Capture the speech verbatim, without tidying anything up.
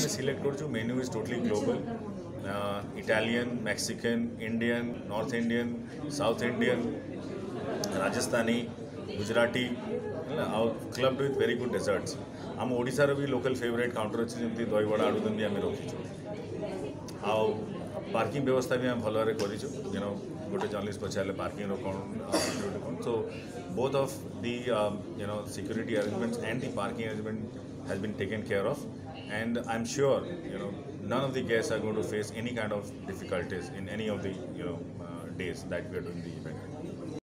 ଆମେ ସିଲେକ୍ଟ କରୁଛୁ menu is totally global Italian Mexican Indian north Indian south Indian Rajasthani Gujarati आउ club with very good desserts आम ओडिशार भी लोकल फेवरेट काउंटर अच्छी जमी दहीबड़ा आलुदम भी आम रखीचु आउ पार्किंग व्यवस्था भी आम भल भाव यू नो गोटे जर्नलिस्ट पचारे पार्किंग कौन कौन so both of the you know security arrangements and the parking arrangement has been taken care of and I'm sure you know none of the guests are going to face any kind of difficulties in any of the you know uh, days that we are doing the event.